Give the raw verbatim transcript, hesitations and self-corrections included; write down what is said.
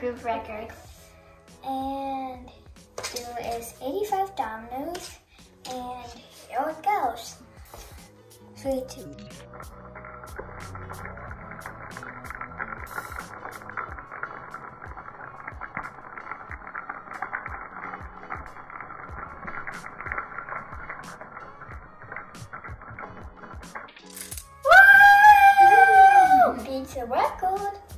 group record. And there is eighty-five dominoes, and here it goes. Three, two. Woo! Beats a record.